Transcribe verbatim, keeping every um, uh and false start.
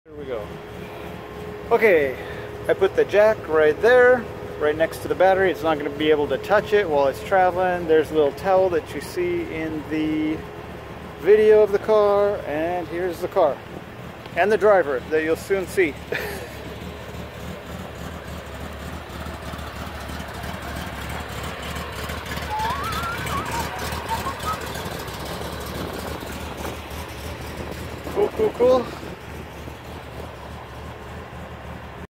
Here we go. Okay, I put the jack right there, right next to the battery. It's not going to be able to touch it while it's traveling. There's a little towel that you see in the video of the car, and here's the car. And the driver that you'll soon see. Cool, cool, cool.